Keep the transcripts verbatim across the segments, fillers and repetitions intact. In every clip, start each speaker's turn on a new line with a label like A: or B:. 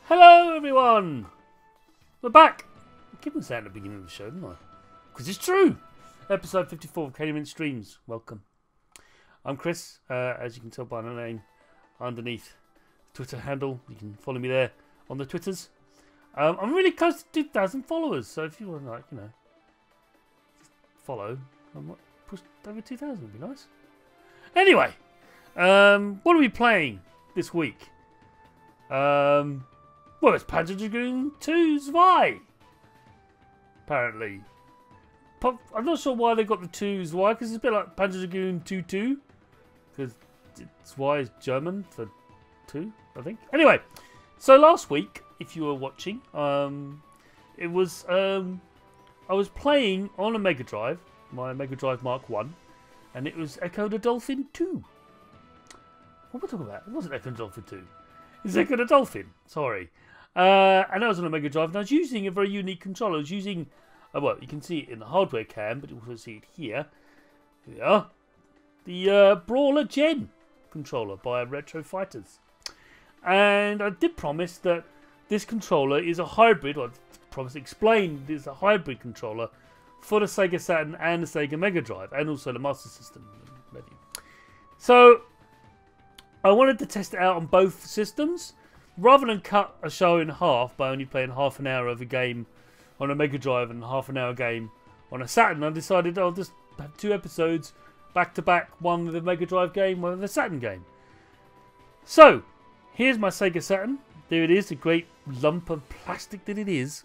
A: Hello everyone! We're back! I keep on saying at the beginning of the show, didn't I? Because it's true! Episode fifty-four of K-Mint Streams. Welcome. I'm Chris, uh, as you can tell by my name underneath the Twitter handle. You can follow me there on the Twitters. Um, I'm really close to two thousand followers, so if you want to, like, you know, follow, I might push over two thousand, would be nice. Anyway, um, what are we playing this week? Um... Well, it's Panzer Dragoon two Zwei. Apparently. I'm not sure why they got the two Zwei, because it's a bit like Panzer Dragoon two Two. Because Zwei is German for two, I think. Anyway, so last week, if you were watching, um, it was, um, I was playing on a Mega Drive, my Mega Drive Mark one, and it was Echo the Dolphin two. What am I talking about? It wasn't Echo the Dolphin two. It's Echo the Dolphin. Sorry. Uh, and I was on a Mega Drive, and I was using a very unique controller. I was using, uh, well, you can see it in the hardware cam, but you also see it here. Here we are. The uh, Brawler Gen controller by Retro Fighters. And I did promise that this controller is a hybrid, or I promised to explain it's a hybrid controller for the Sega Saturn and the Sega Mega Drive, and also the Master System. So, I wanted to test it out on both systems. Rather than cut a show in half by only playing half an hour of a game on a Mega Drive and half an hour game on a Saturn, I decided I'll just have two episodes back to back, one with a Mega Drive game, one with a Saturn game. So, here's my Sega Saturn. There it is, the great lump of plastic that it is,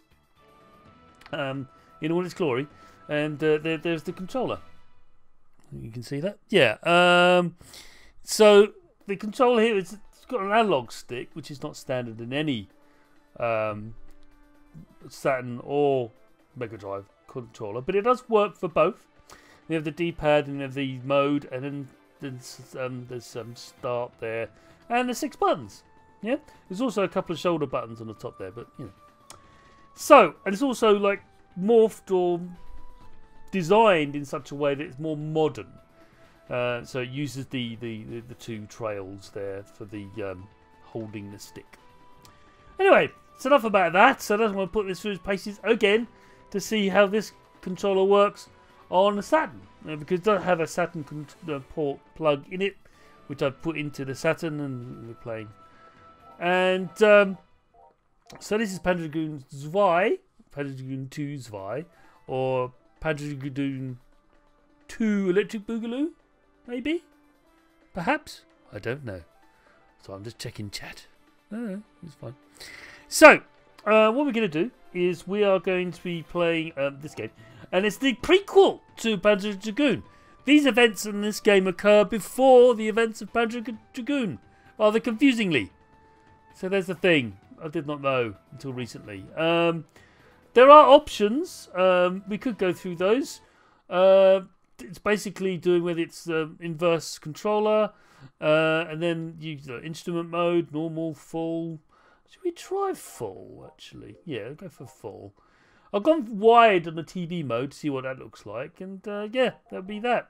A: um, in all its glory. And uh, there, there's the controller. You can see that? Yeah. Um, so, the controller here is... It's got an analog stick, which is not standard in any um, Saturn or Mega Drive controller, but it does work for both. You have the D-pad and you have the mode, and then there's um, there's some um, start there, and there's six buttons. Yeah, there's also a couple of shoulder buttons on the top there, but you know. So, and it's also like morphed or designed in such a way that it's more modern. Uh, so it uses the, the, the, the two trails there for the um, holding the stick. Anyway, it's enough about that. So I don't want to put this through its paces again to see how this controller works on the Saturn. Uh, because it does have a Saturn uh, port plug in it, which I've put into the Saturn and we're playing. And um, so this is Panzer Dragoon Zwei, Panzer Dragoon two Zwei, or Panzer Dragoon two Electric Boogaloo. Maybe? Perhaps? I don't know. So I'm just checking chat. No, no, it's fine. So, uh, what we're going to do is we are going to be playing um, this game. And it's the prequel to Panzer Dragoon. These events in this game occur before the events of Panzer Dragoon. Rather confusingly. So there's the thing. I did not know until recently. Um, there are options. Um, we could go through those. Uh... It's basically doing with its um, inverse controller, uh, and then you know, instrument mode, normal, full. Should we try full? Actually, yeah, I'll go for full. I've gone wide on the T V mode to see what that looks like, and uh, yeah, that'll be that.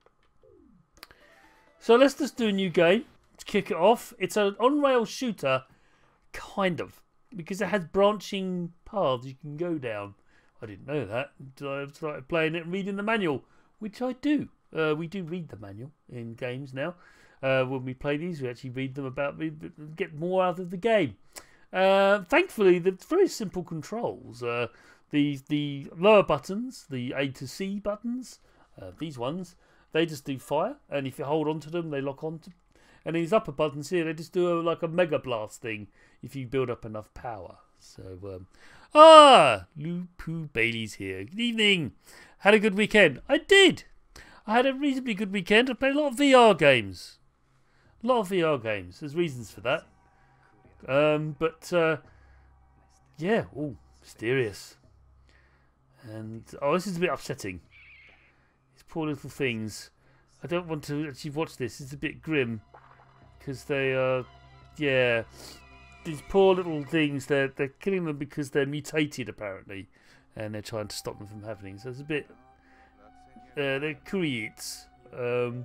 A: So let's just do a new game to kick it off. It's an on-rail shooter, kind of, because it has branching paths you can go down. I didn't know that until I started playing it and reading the manual. Which I do. Uh, we do read the manual in games now. Uh, when we play these, we actually read them about, we get more out of the game. Uh, thankfully, the very simple controls. Uh, the the lower buttons, the A to C buttons, uh, these ones, they just do fire, and if you hold on to them, they lock onto. And these upper buttons here, they just do a, like a mega blast thing if you build up enough power. So, um, ah, Lou Poo Bailey's here. Good evening. Had a good weekend. I did. I had a reasonably good weekend. I played a lot of V R games. A lot of V R games. There's reasons for that. Um, but, uh, yeah. Oh, mysterious. And, oh, this is a bit upsetting. These poor little things. I don't want to actually watch this. It's a bit grim. Because they are, yeah. These poor little things, they're, they're killing them because they're mutated, apparently. And they're trying to stop them from happening. So it's a bit... Uh, they're Kuriits. Um,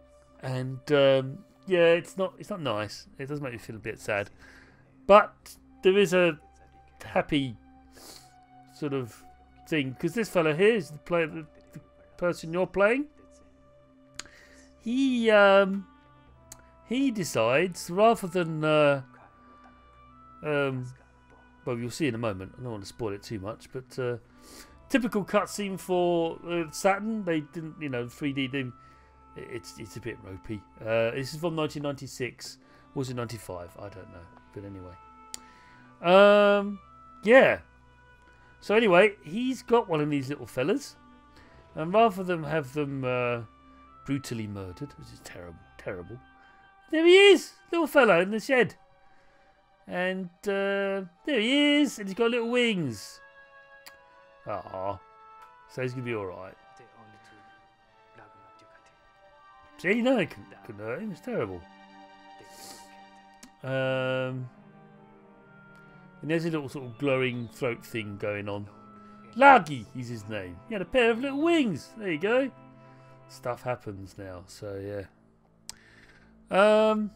A: and, um, yeah, it's not it's not nice. It does make me feel a bit sad. But there is a happy sort of thing because this fella here is the player, the, the person you're playing. He um, he decides rather than uh, um, well, you'll see in a moment. I don't want to spoil it too much, but uh, typical cutscene for uh, Saturn. They didn't, you know, three D. They, it's it's a bit ropey. Uh, this is from nineteen ninety-six. Was it ninety-five? I don't know. But anyway, um, yeah. So anyway, he's got one of these little fellas, and rather than have them uh, brutally murdered, which is terrible, terrible, there he is, little fella in the shed. And uh, there he is, and he's got little wings. Ah, so he's gonna be all right. See, no, it couldn't, couldn't hurt him. It's terrible. Um, and there's a little sort of glowing throat thing going on. Lagi is his name. He had a pair of little wings. There you go. Stuff happens now. So yeah. Um.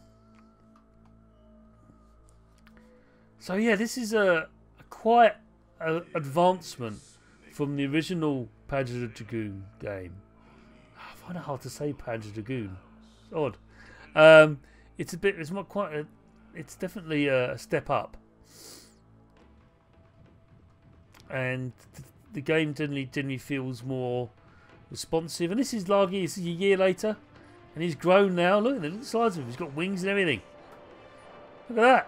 A: So yeah, this is a, a quite a advancement from the original Panzer Dragoon game. I find it hard to say Panzer Dragoon. It's odd. Um, it's a bit. It's not quite. A, it's definitely a, a step up. And th the game generally generally feels more responsive. And this is Lagi. This is a year later, and he's grown now. Look at the little size of him. He's got wings and everything. Look at that.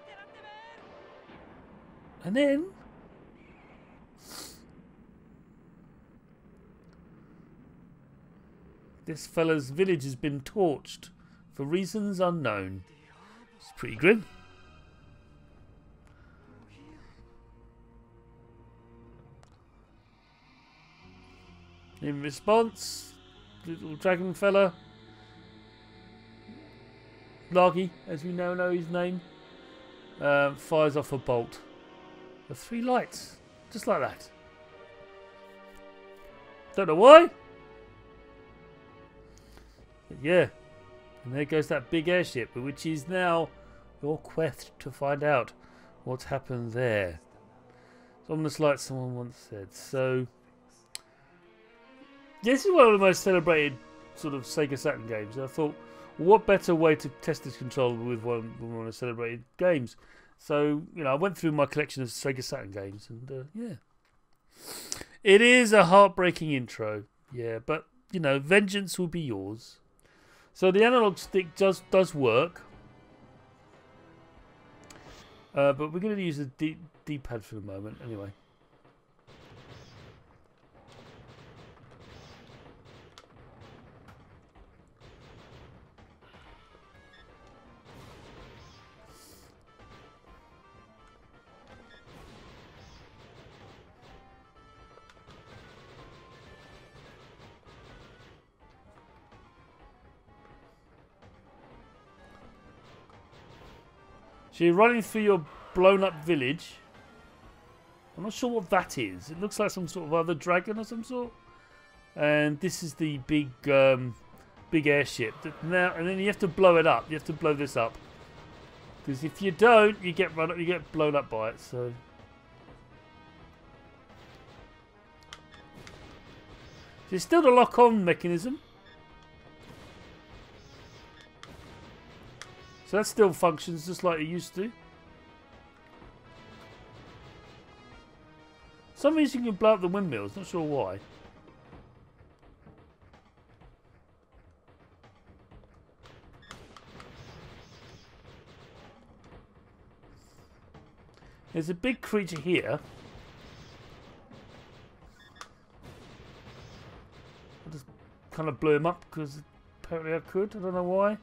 A: And then this fella's village has been torched for reasons unknown. It's pretty grim. In response, little dragon fella, Lagi, as we now know his name, uh, fires off a bolt. The three lights, just like that. Don't know why. But yeah, and there goes that big airship, which is now your quest to find out what's happened there. It's almost like someone once said. So this is one of the most celebrated sort of Sega Saturn games. And I thought, what better way to test this controller with one, with one of the celebrated games? So, you know, I went through my collection of Sega Saturn games, and uh, yeah. It is a heartbreaking intro, yeah, but, you know, vengeance will be yours. So the analog stick does, does work. Uh, but we're going to use the D-pad for the moment, anyway. So you're running through your blown up village. I'm not sure what that is. It looks like some sort of other dragon or some sort. And this is the big um, big airship. That now and then you have to blow it up. You have to blow this up. Because if you don't, you get run up, you get blown up by it. So there's still the lock on mechanism. So that still functions just like it used to. For some reason you can blow up the windmills, not sure why. There's a big creature here. I just kind of blew him up because apparently I could, I don't know why.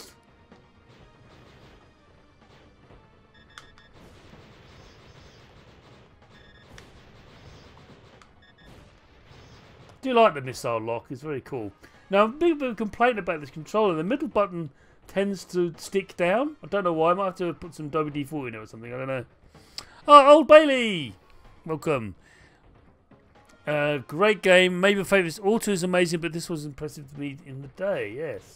A: I do like the missile lock, it's very cool. Now, a big bit of complaint about this controller. The middle button tends to stick down. I don't know why. I might have to put some W D forty in it or something. I don't know. Oh, Old Bailey! Welcome. Uh, great game. Maybe my favourite. Auto is amazing, but this was impressive to me in the day. Yes.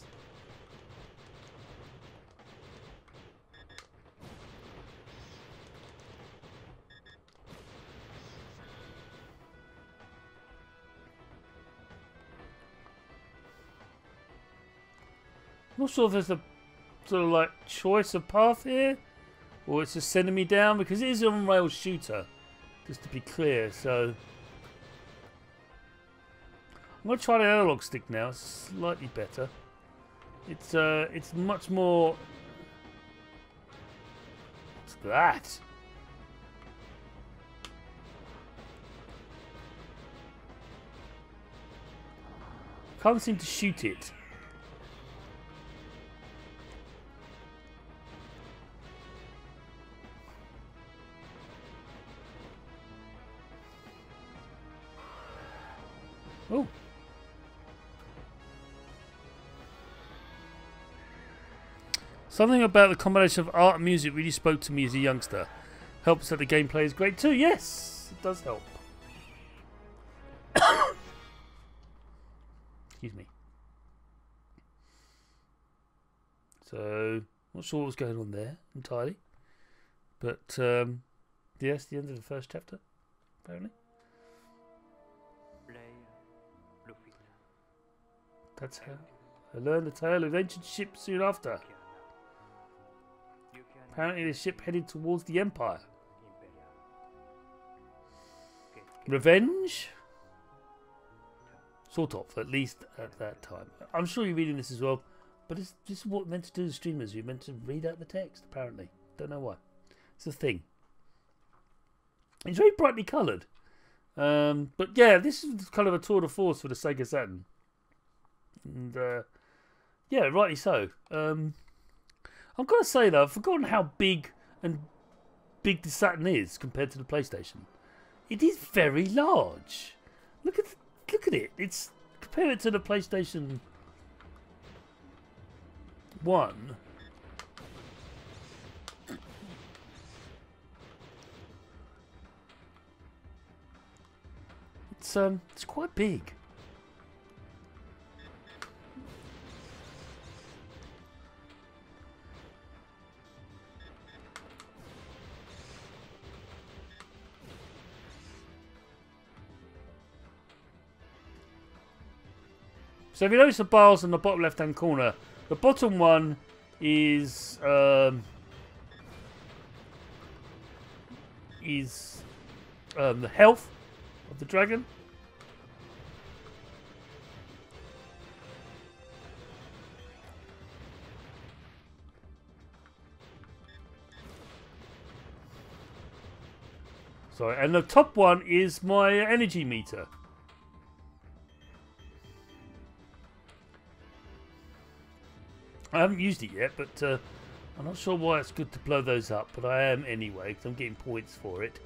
A: not sure if there's a sort of like choice of path here, or it's just sending me down because it is an on-rail shooter, just to be clear. So I'm gonna try the analog stick now. It's slightly better. It's uh, it's much more. What's that? Can't seem to shoot it. Oh. Something about the combination of art and music really spoke to me as a youngster. Helps that the gameplay is great too. Yes, it does help. Excuse me. So, not sure what was going on there entirely. But, um, yes, the end of the first chapter, apparently. That's how I learned the tale of ancient ship soon after. Apparently the ship headed towards the Empire. Revenge? Sort of, at least at that time. I'm sure you're reading this as well, but it's, this is what we're meant to do as streamers. You're meant to read out the text, apparently. Don't know why. It's a thing. It's very brightly coloured. Um, but yeah, this is kind of a tour de force for the Sega Saturn. And uh, yeah, rightly so. Um, I've got to say though, I've forgotten how big and big the Saturn is compared to the PlayStation. It is very large. Look at look at it. It's compare it to the PlayStation One. It's um, it's quite big. So if you notice the bars in the bottom left hand corner, the bottom one is um, is um, the health of the dragon. Sorry, and the top one is my energy meter. I haven't used it yet, but uh, I'm not sure why it's good to blow those up, but I am anyway, because I'm getting points for it.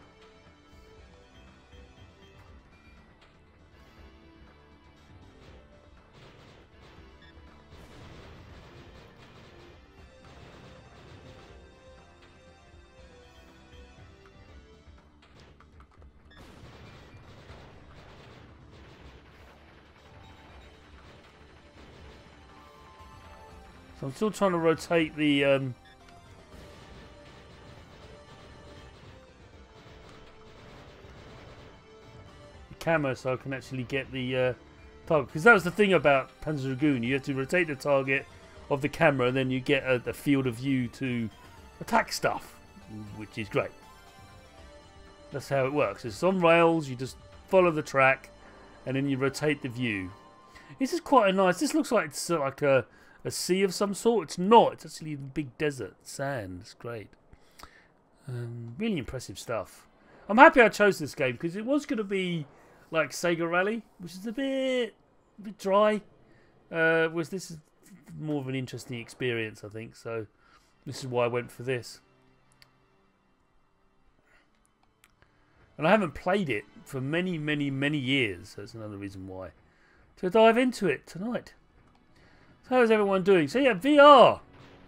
A: So I'm still trying to rotate the um, the camera so I can actually get the uh, target. Because that was the thing about Panzer Dragoon. You have to rotate the target of the camera and then you get a, a field of view to attack stuff, which is great. That's how it works. It's on rails, you just follow the track and then you rotate the view. This is quite a nice, this looks like it's uh, like a A sea of some sort. It's not. It's actually a big desert. Sand. It's great. Um, really impressive stuff. I'm happy I chose this game because it was going to be like Sega Rally, which is a bit, a bit dry. Uh, whereas this is more of an interesting experience, I think. So this is why I went for this. And I haven't played it for many, many, many years. So that's another reason why. To dive into it tonight. How is everyone doing? So yeah, V R.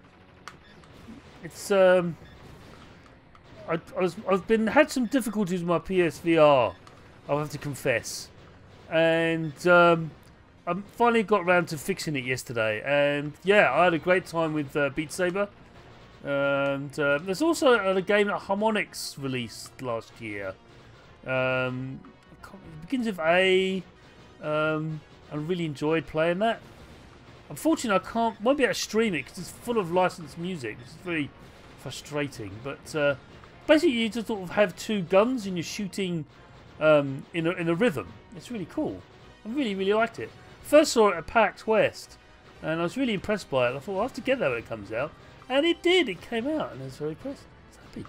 A: It's um, I, I was I've been had some difficulties with my P S V R. I'll have to confess, and um, I finally got around to fixing it yesterday. And yeah, I had a great time with uh, Beat Saber. And uh, there's also a game that Harmonix released last year. Um, it begins with A. Um, I really enjoyed playing that. Unfortunately, I can't. Won't be able to stream it because it's full of licensed music. It's very frustrating. But uh, basically, you just sort of have two guns and you're shooting um, in a in a rhythm. It's really cool. I really really liked it. First saw it at PAX West, and I was really impressed by it. I thought, well, I have to get that when it comes out, and it did. It came out, and I was very impressed. I was happy.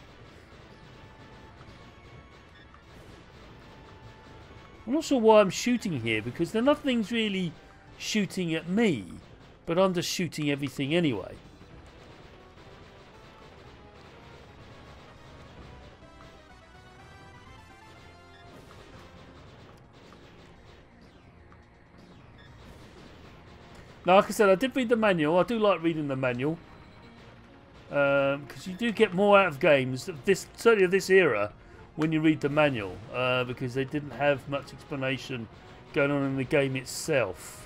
A: I'm not sure why I'm shooting here because there nothing's really shooting at me, but I'm just shooting everything anyway. Now, like I said, I did read the manual. I do like reading the manual because um, you do get more out of games, this certainly of this era, when you read the manual uh, because they didn't have much explanation going on in the game itself.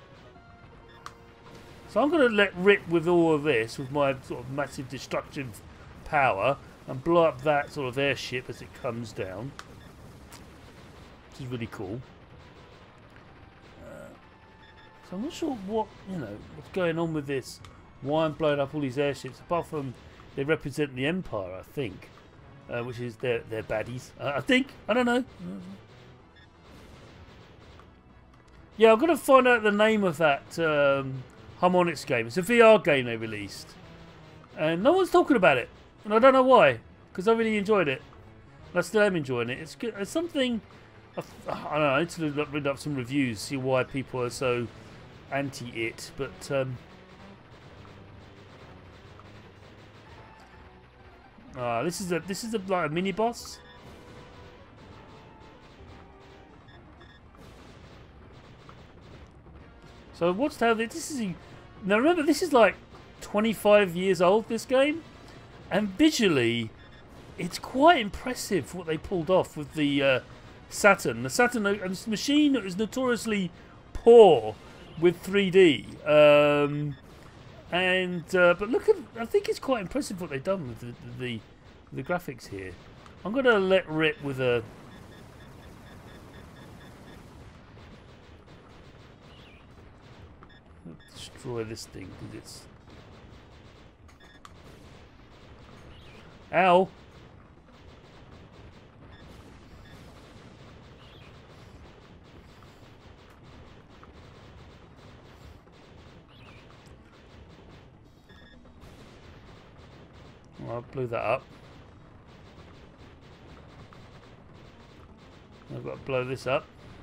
A: So I'm going to let rip with all of this with my sort of massive destructive power and blow up that sort of airship as it comes down, which is really cool. So I'm not sure what, you know, what's going on with this. Why I'm blowing up all these airships, apart from they represent the Empire, I think, uh, which is their their baddies. Uh, I think I don't know. Yeah, I've got to find out the name of that um, Harmonix game. It's a V R game they released, and no one's talking about it, and I don't know why. Because I really enjoyed it, and I still am enjoying it. It's good. It's something. I don't know. I need to look, read up some reviews, see why people are so anti it, but um, ah, this is a this is a like a mini boss. So what's how this is? Now remember, this is like twenty-five years old. This game, and visually, it's quite impressive what they pulled off with the uh, Saturn. The Saturn, a machine that is notoriously poor with three D, um, and uh, but look at, I think it's quite impressive what they've done with the the, the graphics here. I'm going to let rip with a destroy this thing because it's ow. I blew that up. I've got to blow this up.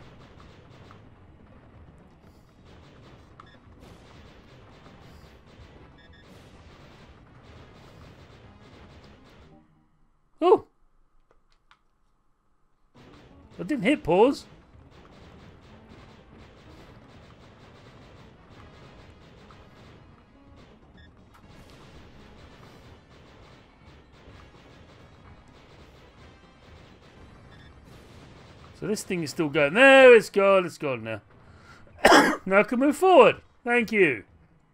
A: Oh! I didn't hit pause. So this thing is still going. There, it's gone. It's gone now. Now I can move forward. Thank you.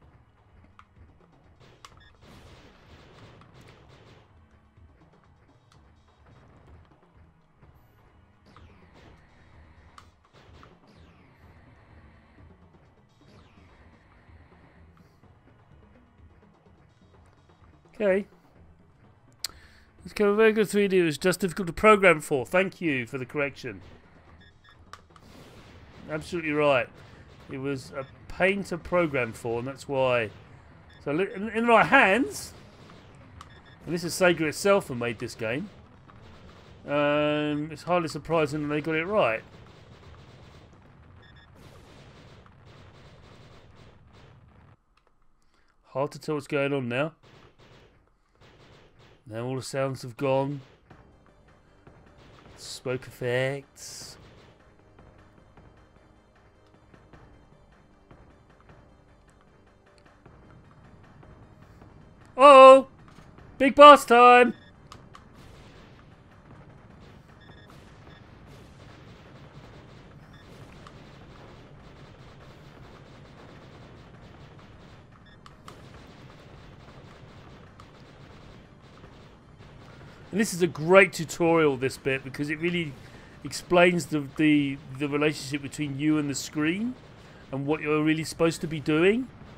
A: Okay. It's kind of very good three D. It was just difficult to program for. Thank you for the correction. Absolutely right. It was a pain to program for, and that's why. So in, in the right hands, and this is Sega itself who made this game. Um, it's hardly surprising that they got it right. Hard to tell what's going on now. Now all the sounds have gone. Smoke effects. Uh oh! Big boss time! And this is a great tutorial, this bit, because it really explains the, the, the relationship between you and the screen and what you're really supposed to be doing.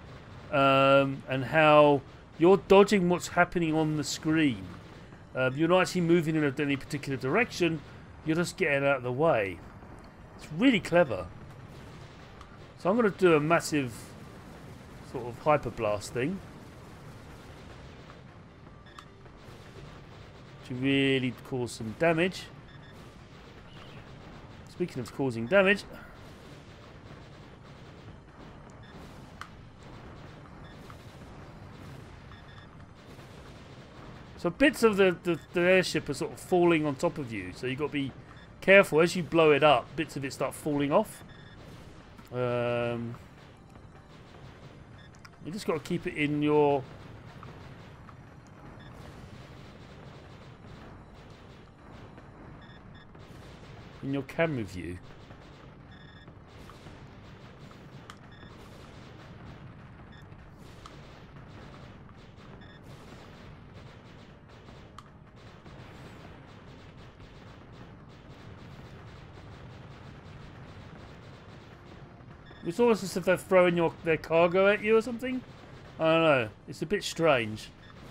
A: um, and how you're dodging what's happening on the screen. Um, you're not actually moving in any particular direction. You're just getting out of the way. It's really clever. So I'm going to do a massive sort of hyper blast thing to really cause some damage. Speaking of causing damage, so bits of the, the, the airship are sort of falling on top of you, so you've got to be careful as you blow it up. Bits of it start falling off. Um, you just got to keep it in your in your camera view. It's almost as if they're throwing your their cargo at you or something. I don't know. It's a bit strange.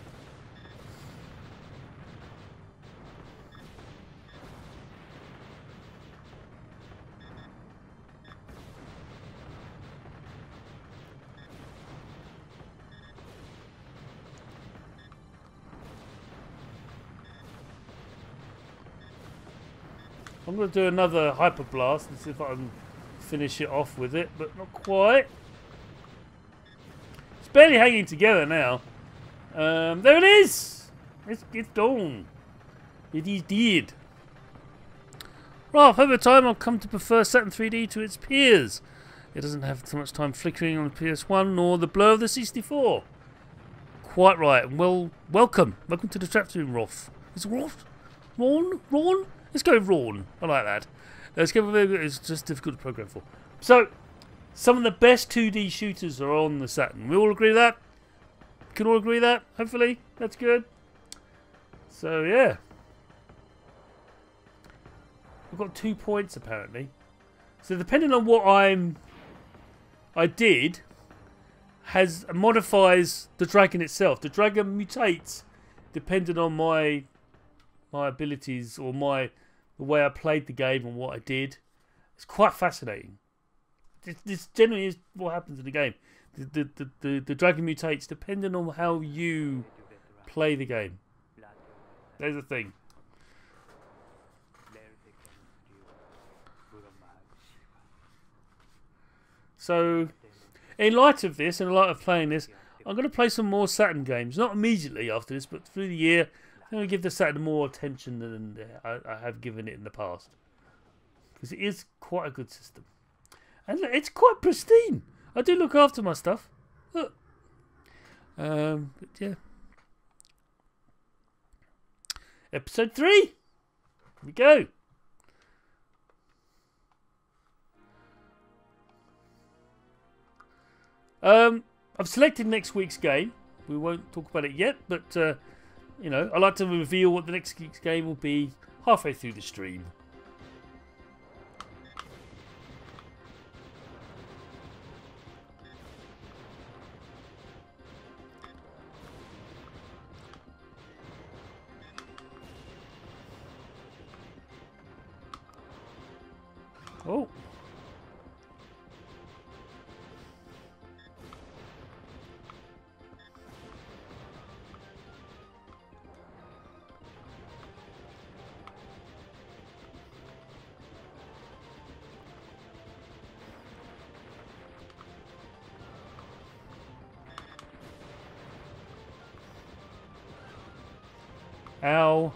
A: I'm going to do another hyper blast and see if I can finish it off with it, but not quite. It's barely hanging together now. Um, there it is! It's, it's done. It is dead. Right, over time I've come to prefer Saturn three D to its peers. It doesn't have so much time flickering on the P S one nor the blur of the sixty-four. Quite right. Well, welcome. Welcome to the trap room, Roth. Is it Roth? Ron? Ron? Let's go Ron. I like that. Let's go. It's just difficult to program for. So, some of the best two D shooters are on the Saturn. We all agree with that? Can all agree with that? Hopefully. That's good. So, yeah. I've got two points, apparently. So, depending on what I'm... I did... has modifies the dragon itself. The dragon mutates depending on my... my abilities or my... the way I played the game and what I did. It's quite fascinating. This, this generally is what happens in the game. The, the, the, the, the dragon mutates depending on how you play the game. There's the thing. So, in light of this, in light of playing this, I'm going to play some more Saturn games. Not immediately after this, but through the year. I'm going to give the Saturn more attention than I, I have given it in the past. Because it is quite a good system. And look, it's quite pristine. I do look after my stuff. Look. Um, but yeah. Episode three. Here we go. Um, I've selected next week's game. We won't talk about it yet, but... Uh, You know, I like to reveal what the next week's game will be halfway through the stream. Oh. Ow.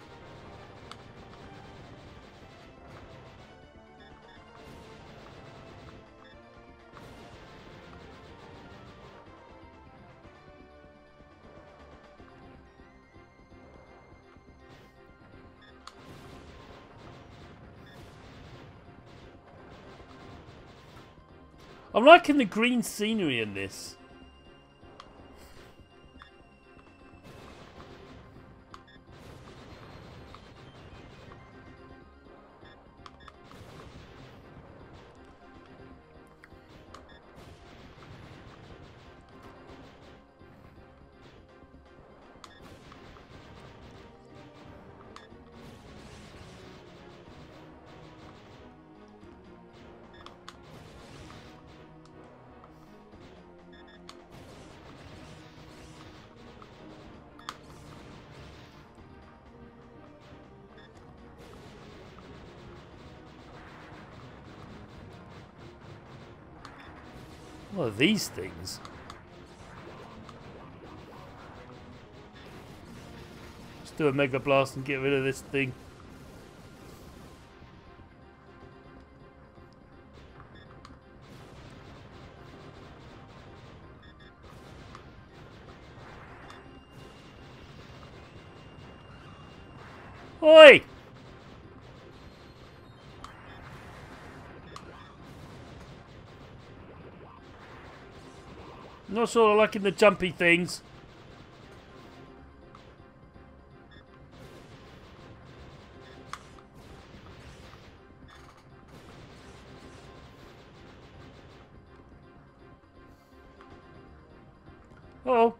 A: I'm liking the green scenery in this. What are these things? Let's do a Mega Blast and get rid of this thing. Oi! Not sort of liking the jumpy things. Uh-oh.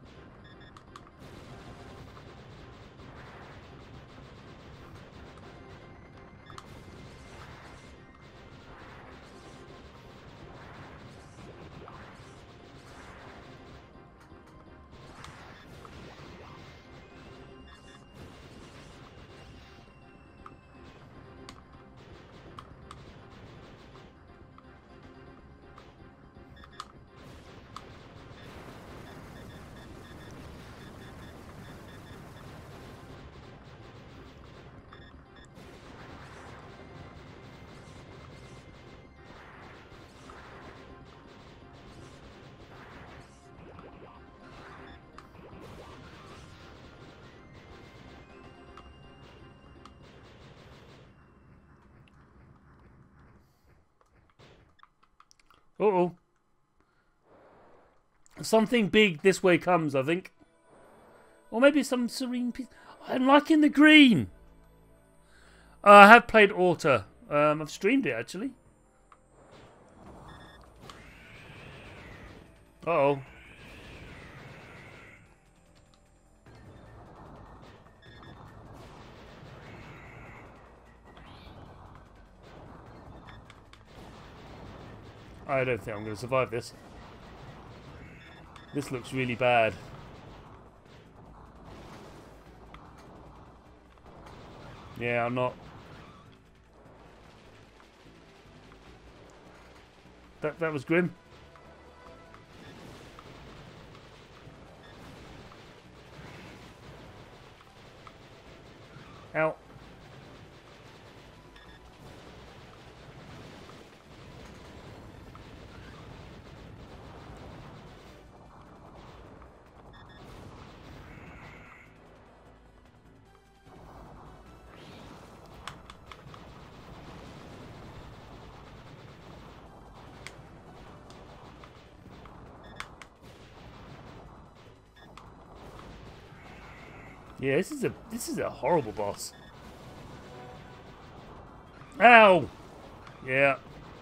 A: Uh-oh. Something big this way comes, I think. Or maybe some serene piece. I'm liking the green. Uh, I have played Auto. Um, I've streamed it, actually. Uh-oh. I don't think I'm going to survive this. This looks really bad. Yeah, I'm not. That that was grim. Ow. Yeah, this is a this is a horrible boss. Ow! Yeah.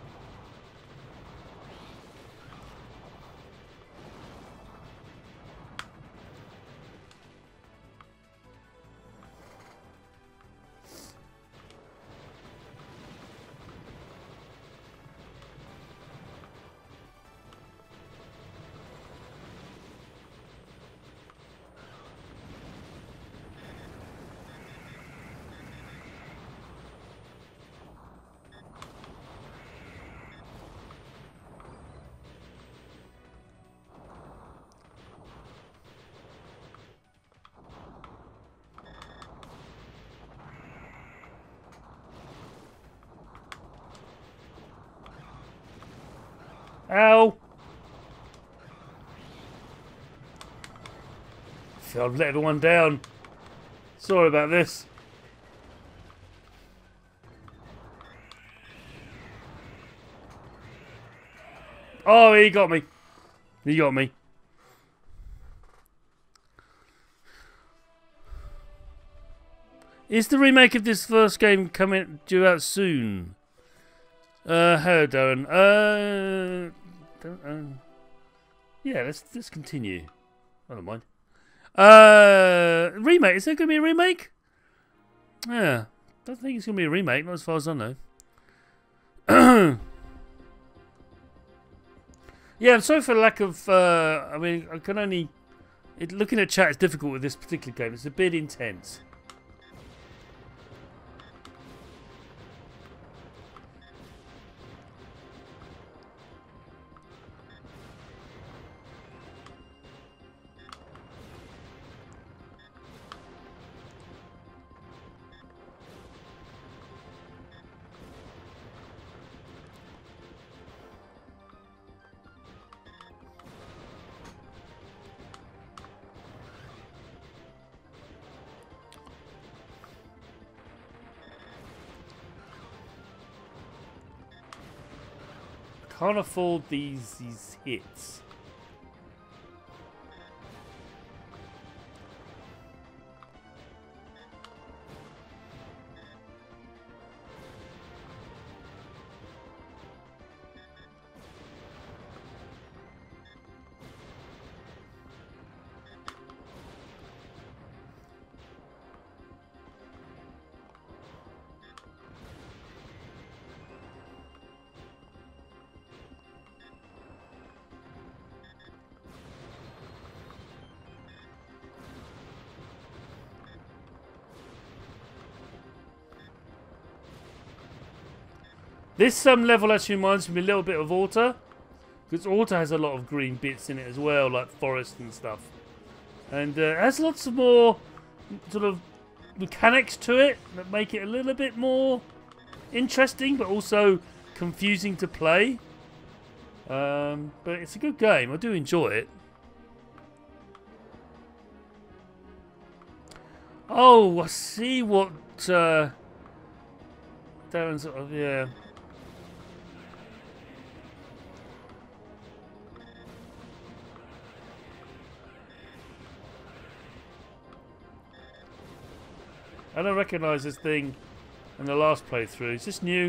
A: Ow! I feel I've let everyone down. Sorry about this. Oh, he got me. He got me. Is the remake of this first game coming due out soon? Uh, hello, Darren. Uh, don't, uh, yeah, let's let's continue. I don't mind. Uh, remake. Is there going to be a remake? Yeah, don't think it's going to be a remake. Not as far as I know. Yeah, I'm sorry for the lack of. Uh, I mean, I can only. It, looking at chat is difficult with this particular game. It's a bit intense. can't afford these these hits. This um, level actually reminds me a little bit of Auto, because Auto has a lot of green bits in it as well, like forest and stuff. And uh, it has lots of more sort of mechanics to it that make it a little bit more interesting, but also confusing to play. Um, but it's a good game. I do enjoy it. Oh, I see what uh, Darren's sort of, yeah. I don't recognise this thing in the last playthrough. Is this new?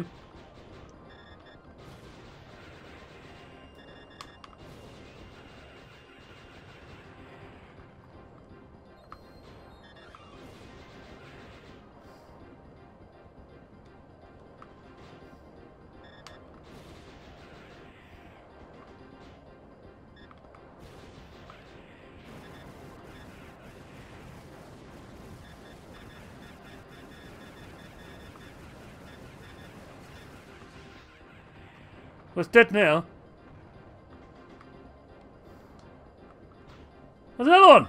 A: Well, it's dead now. There's another one!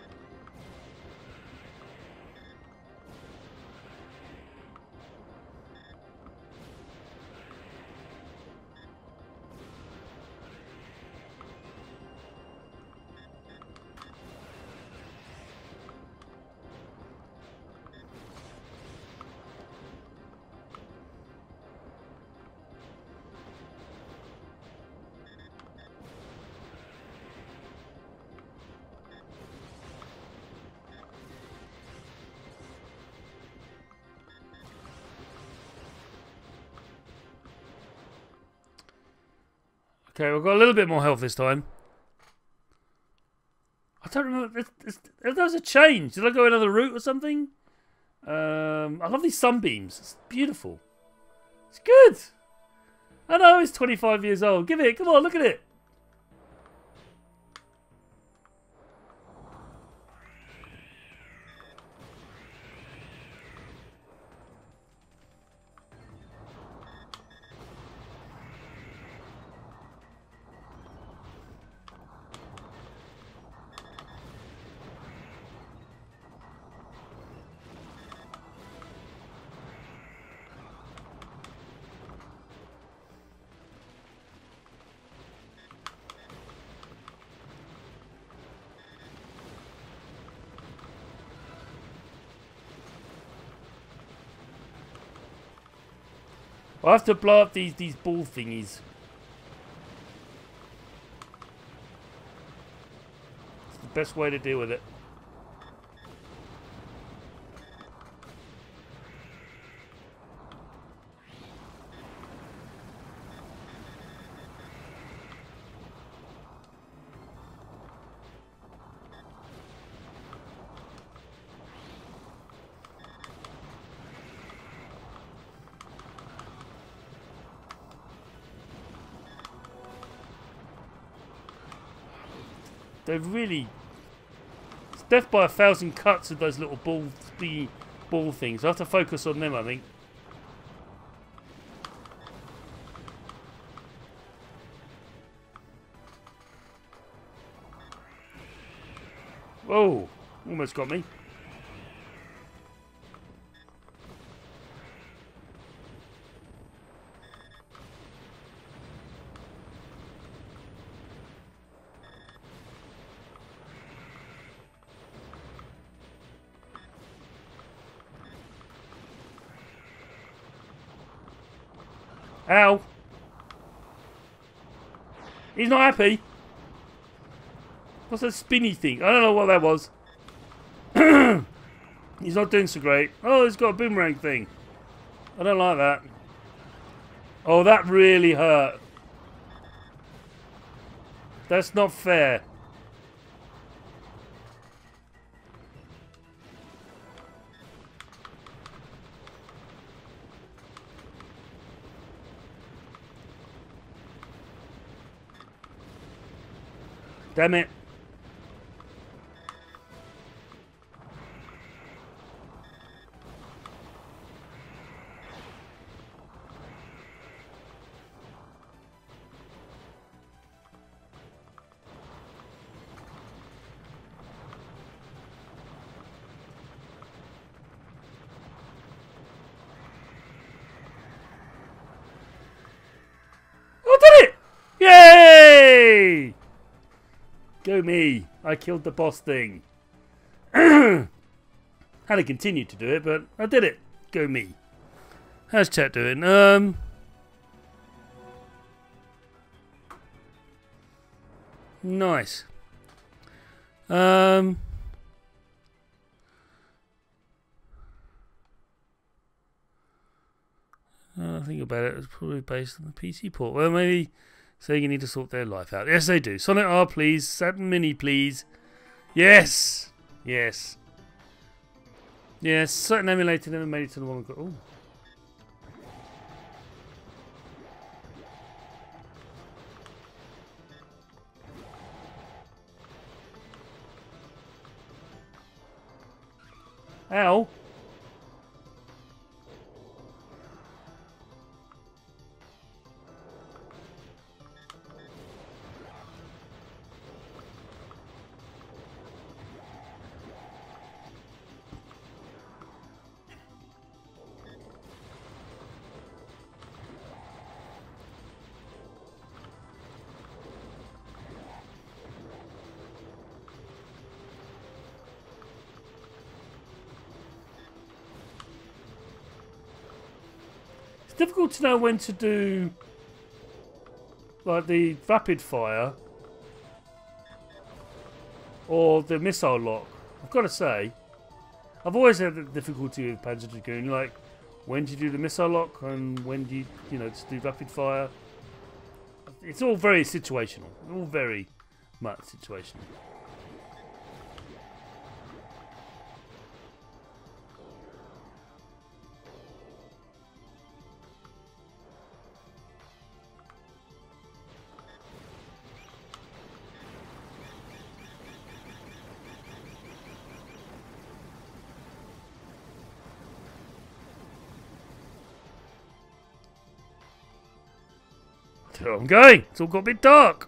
A: Okay, we've got a little bit more health this time. I don't remember. It's, it's, there was a change. Did I go another route or something? Um, I love these sunbeams. It's beautiful. It's good. I know it's twenty-five years old. Give it. Come on, look at it. I have to blow up these these ball thingies. It's the best way to deal with it. They're really... It's death by a thousand cuts of those little ball, the ball things. I have to focus on them, I think. Whoa! Almost got me. Ow! He's not happy. What's that spinny thing? I don't know what that was. He's not doing so great. Oh, he's got a boomerang thing. I don't like that. Oh, that really hurt. That's not fair. Damn it. I did it! Yay! Go me. I killed the boss thing. Had to continue to do it, but I did it. Go me. How's chat doing? Um... Nice. Um... I think about it, it's probably based on the P C port. Well, maybe saying you need to sort their life out. Yes, they do. Sonic R, please. Saturn Mini, please. Yes. Yes. Yes. Certain emulator never made it to the one. Oh. Ow. It's difficult to know when to do like the rapid fire or the missile lock. I've got to say, I've always had the difficulty with Panzer Dragoon, like when do you do the missile lock and when do you, you know, just do rapid fire. It's all very situational, all very much situational. That's where I'm going. It's all got a bit dark.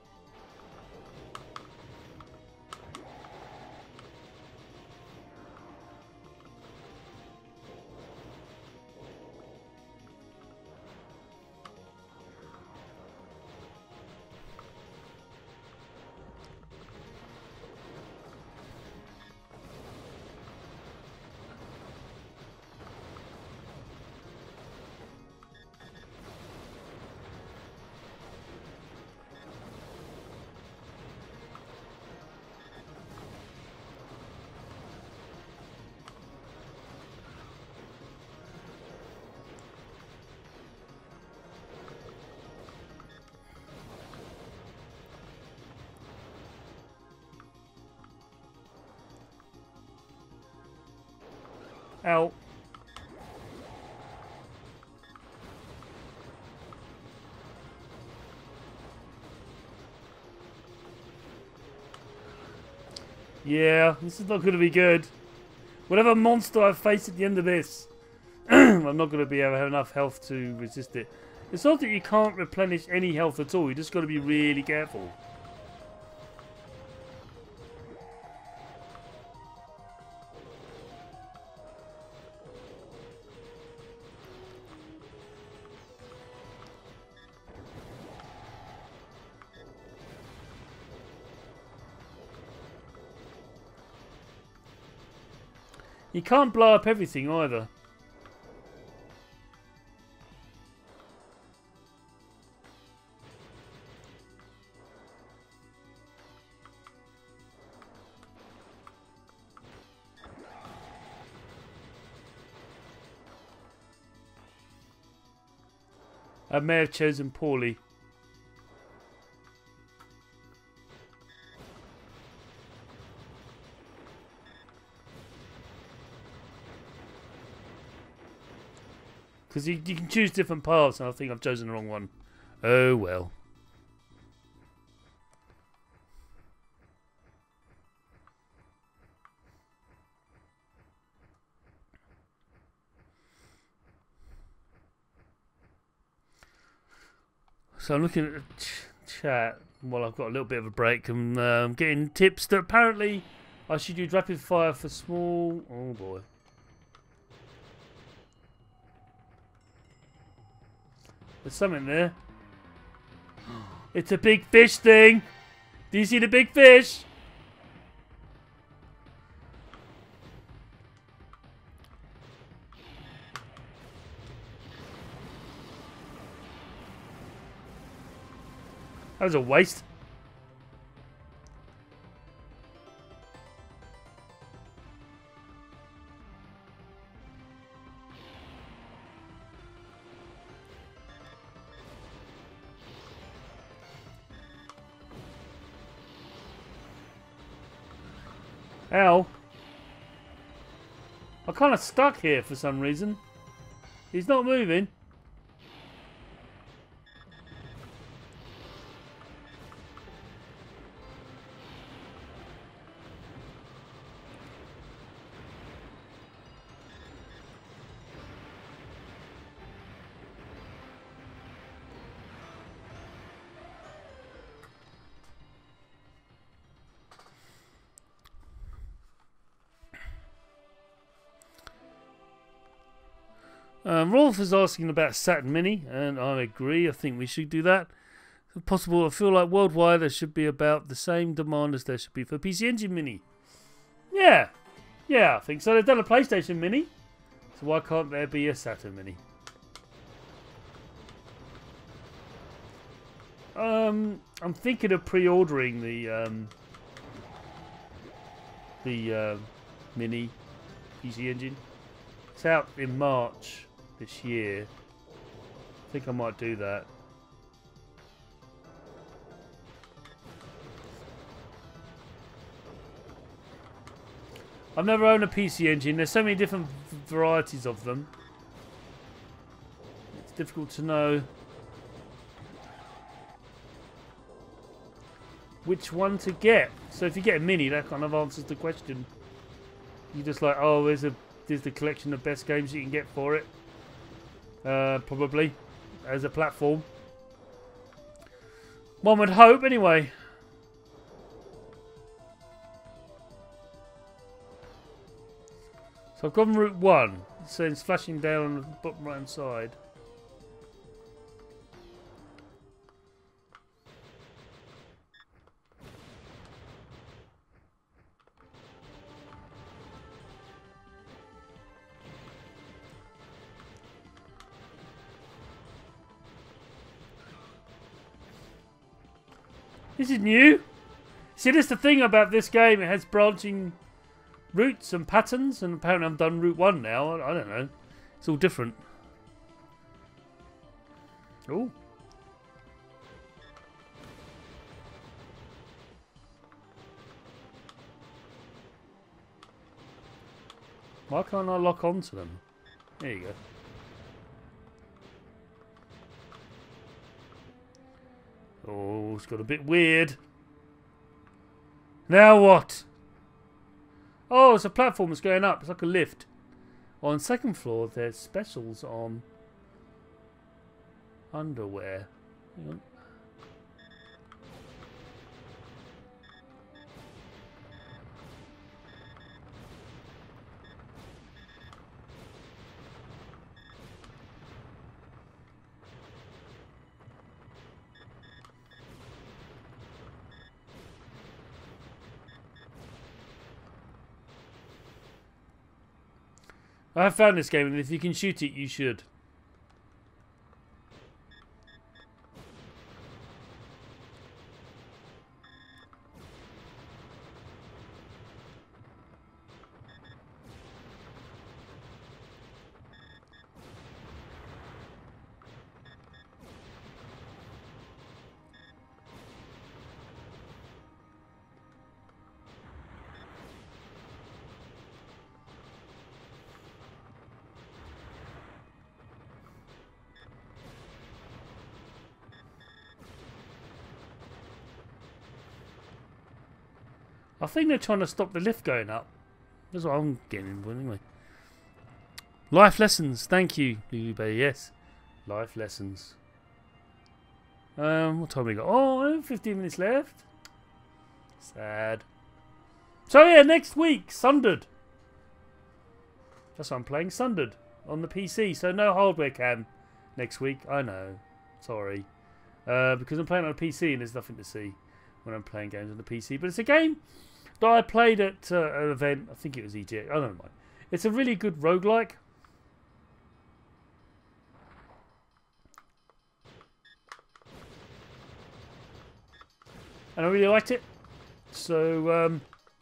A: Ow. Yeah, this is not going to be good. Whatever monster I face at the end of this, I'm not going to be able to have enough health to resist it. It's not that you can't replenish any health at all. You just got to be really careful. You can't blow up everything either. I may have chosen poorly. Because you, you can choose different paths, and I think I've chosen the wrong one. Oh well. So I'm looking at the ch chat while I've got a little bit of a break, and uh, I'm getting tips that apparently I should use rapid fire for small... Oh boy. There's something there. It's a big fish thing. Do you see the big fish? That was a waste. Ow. I'm kind of stuck here for some reason. He's not moving. Um, Rolf is asking about Saturn Mini, and I agree. I think we should do that. If possible, I feel like worldwide there should be about the same demand as there should be for P C Engine Mini. Yeah, yeah, I think so. They've done a PlayStation Mini, so why can't there be a Saturn Mini? Um, I'm thinking of pre-ordering the um, the uh, Mini P C Engine. It's out in March this year. I think I might do that. I've never owned a P C Engine. There's so many different varieties of them. It's difficult to know which one to get. So if you get a Mini, that kind of answers the question. You're just like, oh, there's a there's the collection of best games you can get for it. Uh, probably as a platform. One would hope, anyway. So I've gone route one. So it's flashing down on the bottom right hand side. This is new. See, that's the thing about this game. It has branching routes and patterns, and apparently I've done route one now. I, I don't know. It's all different. Oh. Why can't I lock onto them? There you go. Oh, it's got a bit weird. Now what? Oh, it's a platform that's going up. It's like a lift. On second floor, there's specials on underwear. Hang on. I have found this game, and if you can shoot it, you should. I think they're trying to stop the lift going up. That's what I'm getting into anyway. Life lessons. Thank you, Lulu Bay. Yes. Life lessons. Um, what time we got? Oh, fifteen minutes left. Sad. So yeah, next week, Sundered. That's what I'm playing, Sundered on the P C. So no hardware cam next week. I know. Sorry. Uh, because I'm playing on a P C and there's nothing to see when I'm playing games on the P C. But it's a game that I played at uh, an event. I think it was E G X. I don't know. It's a really good roguelike. And I really liked it. So, um...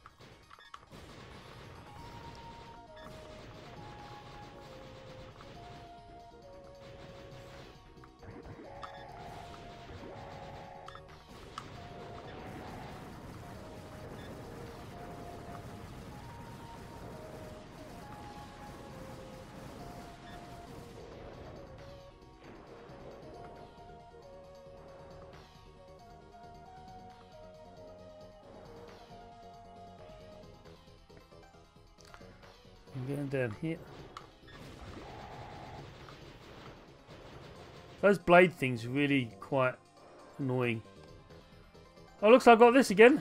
A: I'm getting down here. Those blade things are really quite annoying. Oh, looks like I've got this again.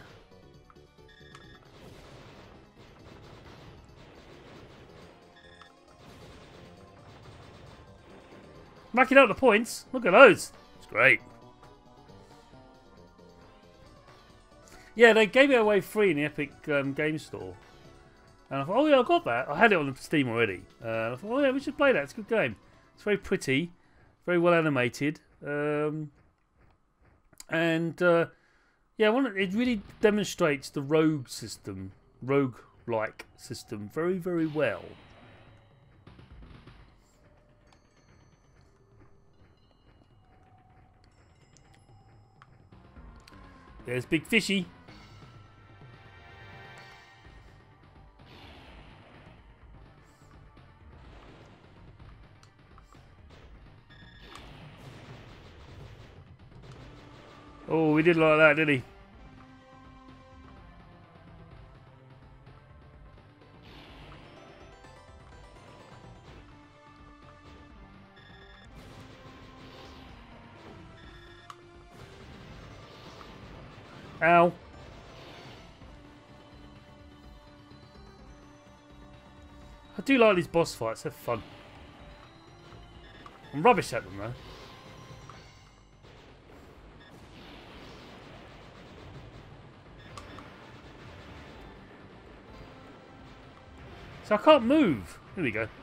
A: Racking up the points. Look at those. It's great. Yeah, they gave it away free in the Epic um, Game Store. And I thought, oh yeah, I got that. I had it on Steam already. Uh, and I thought, oh yeah, we should play that. It's a good game. It's very pretty, very well animated, um, and uh, yeah, I want it really demonstrates the rogue system, rogue-like system, very, very well. There's Big Fishy. Oh, we did like that, did he? Ow. I do like these boss fights, they're fun. I'm rubbish at them though. So I can't move. Here we go.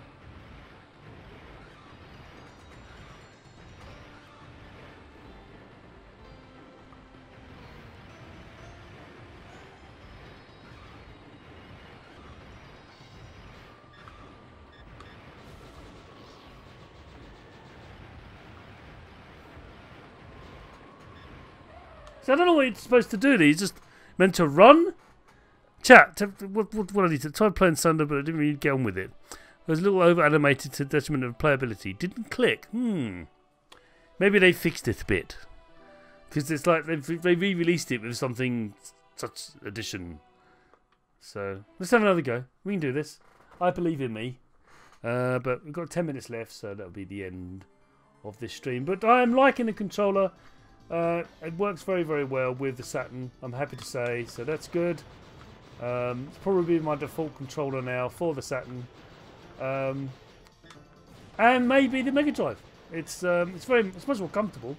A: So I don't know what you're supposed to do. He's just meant to run. Chat, what, what, what I need to try playing Sunder, but I didn't really get on with it. It was a little over animated to the detriment of playability. Didn't click. Hmm. Maybe they fixed it a bit. Because it's like they've, they re-released it with something such addition. So let's have another go. We can do this. I believe in me. Uh, but we've got ten minutes left, so that'll be the end of this stream. But I am liking the controller. Uh, it works very, very well with the Saturn, I'm happy to say. So that's good. Um, it's probably my default controller now for the Saturn, um, and maybe the Mega Drive. It's um, it's very it's much more comfortable.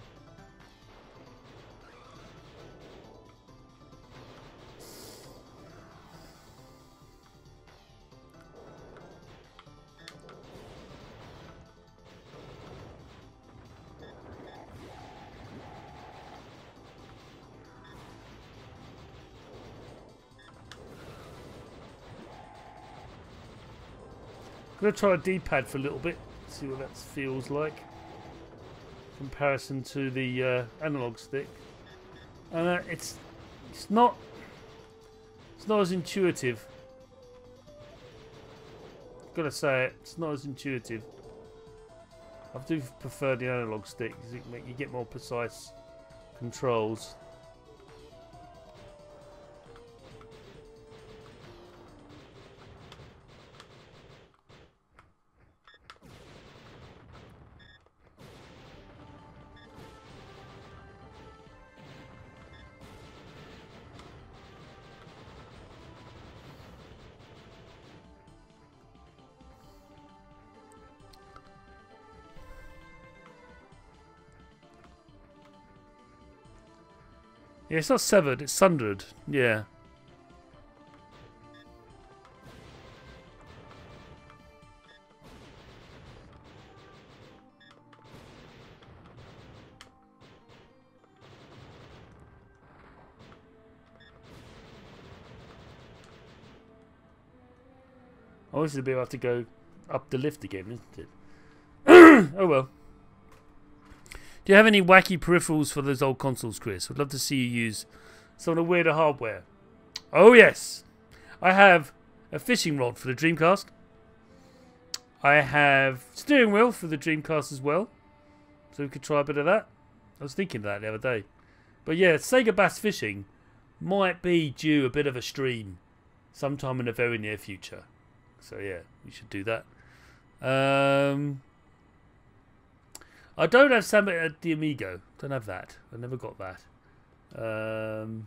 A: I'm going to try a D-pad for a little bit, see what that feels like. In comparison to the uh, analog stick. And uh, it's it's not it's not as intuitive. Gotta say it, it's not as intuitive. I do prefer the analog stick because it make you get more precise controls. Yeah, it's not severed, it's sundered. Yeah. Oh, this is a bit have to go up the lift again, isn't it? Oh well. Do you have any wacky peripherals for those old consoles, Chris? I'd love to see you use some of the weirder hardware. Oh yes! I have a fishing rod for the Dreamcast. I have steering wheel for the Dreamcast as well. So we could try a bit of that. I was thinking of that the other day. But yeah, Sega Bass Fishing might be due a bit of a stream sometime in the very near future. So yeah, we should do that. Um, I don't have Samba at the Amigo. Don't have that. I never got that. Um,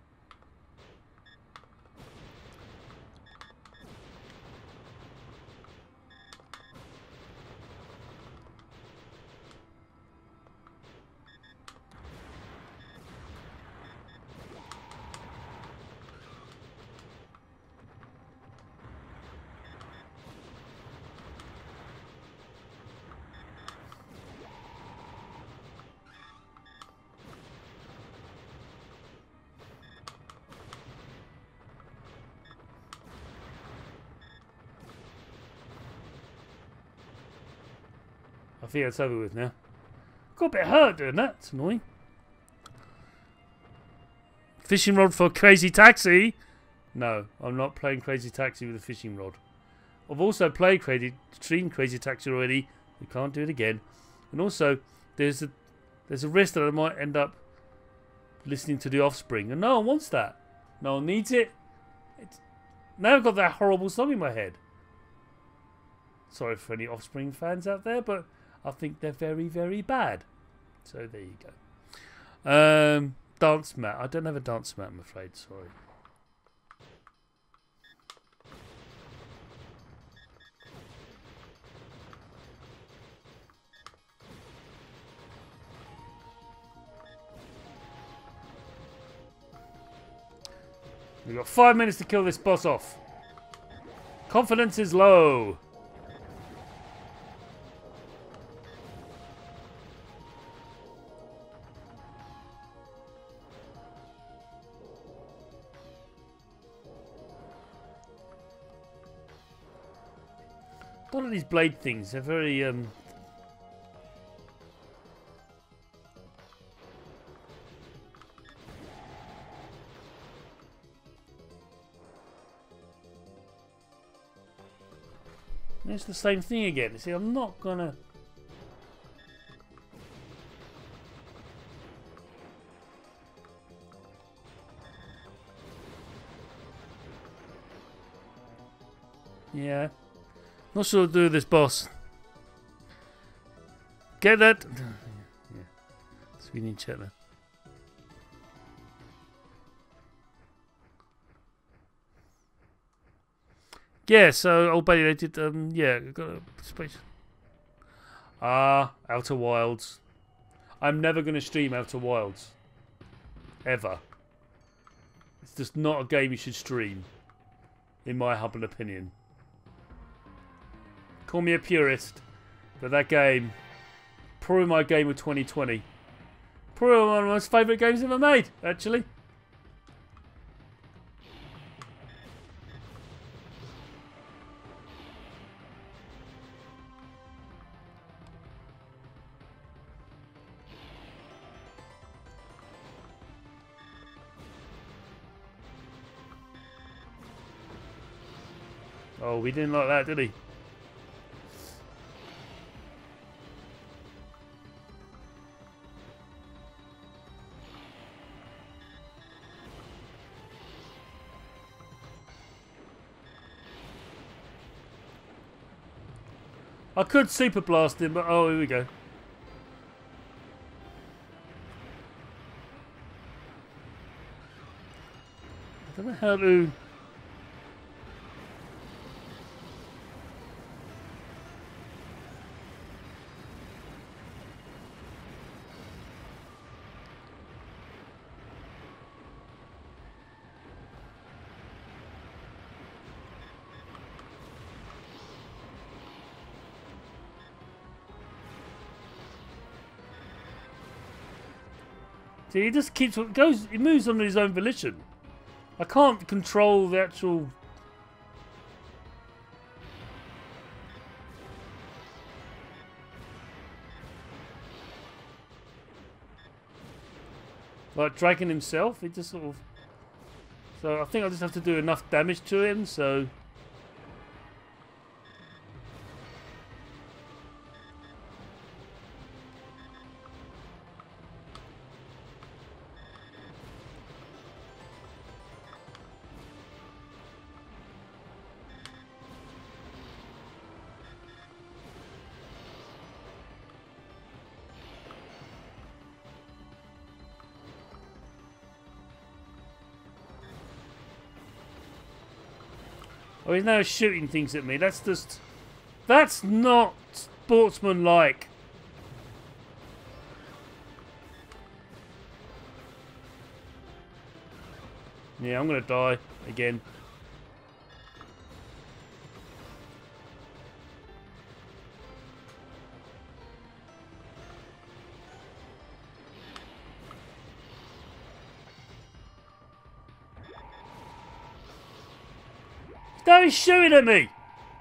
A: I think it's over with now. Got a bit hurt doing that. It's annoying. Fishing rod for Crazy Taxi? No, I'm not playing Crazy Taxi with a fishing rod. I've also played Crazy streamed Crazy Taxi already. We can't do it again. And also, there's a there's a risk that I might end up listening to The Offspring, and no one wants that. No one needs it. It's, now I've got that horrible song in my head. Sorry for any Offspring fans out there, but I think they're very, very bad. So there you go. Um, dance mat. I don't have a dance mat, I'm afraid. Sorry. We've got five minutes to kill this boss off. Confidence is low. A lot of these blade things are very um it's the same thing again. See, I'm not gonna yeah. Not sure what to do with this boss. Get that? Yeah. So we need to check that. Yeah, so old buddy, they did. Um, yeah, got a space. Ah, Outer Wilds. I'm never going to stream Outer Wilds. Ever. It's just not a game you should stream, in my humble opinion. Call me a purist, but that game, probably my game of twenty twenty. Probably one of my most favourite games ever made, actually. Oh, we didn't like that, did he? I could super blast him, but oh, here we go. I don't know how to. See, he just keeps goes. He moves on his own volition. I can't control the actual. Like Dragon himself, he just sort of. So I think I just have to do enough damage to him. So. Oh, he's now shooting things at me. That's just... That's not sportsmanlike. Yeah, I'm going to die again. No, he's shooting at me!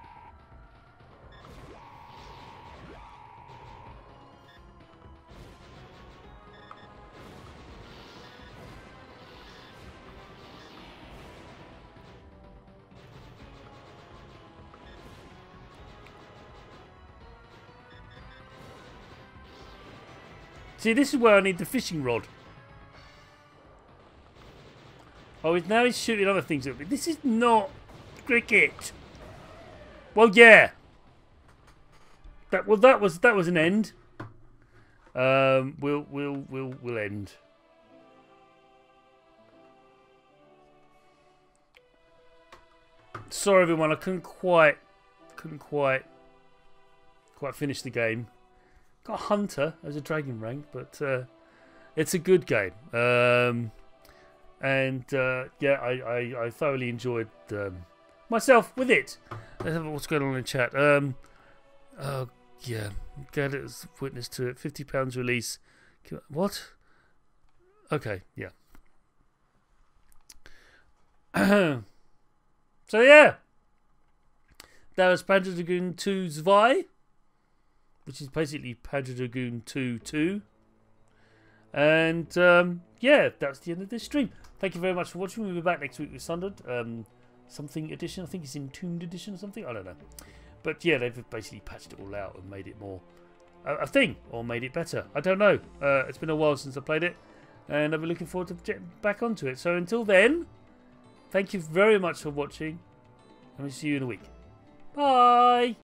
A: See, this is where I need the fishing rod. Oh, now he's shooting other things at me. This is not... cricket. Well, yeah. That well, that was that was an end. Um, we'll we'll we'll we'll end. Sorry, everyone. I couldn't quite couldn't quite quite finish the game. Got a hunter as a dragon rank, but uh, it's a good game. Um, and uh, yeah, I, I I thoroughly enjoyed. Um, myself with it. Let's have a look what's going on in chat. Um, oh yeah, glad it was witness to it. Fifty pounds release. What? Okay, yeah. So yeah, that was Panzer Dragoon two Zwei, which is basically Panzer Dragoon two Two. And um, yeah, that's the end of this stream. Thank you very much for watching. We'll be back next week with Sundered. Um, something edition. I think it's Entombed edition or something. I don't know. But yeah, they've basically patched it all out and made it more uh, a thing, or made it better. I don't know. Uh, it's been a while since I played it, and I'll be looking forward to getting back onto it. So until then, thank you very much for watching, and we'll see you in a week. Bye!